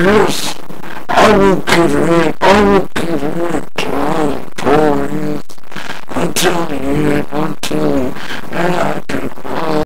Yes, I will give it, time for it, until the end, and I can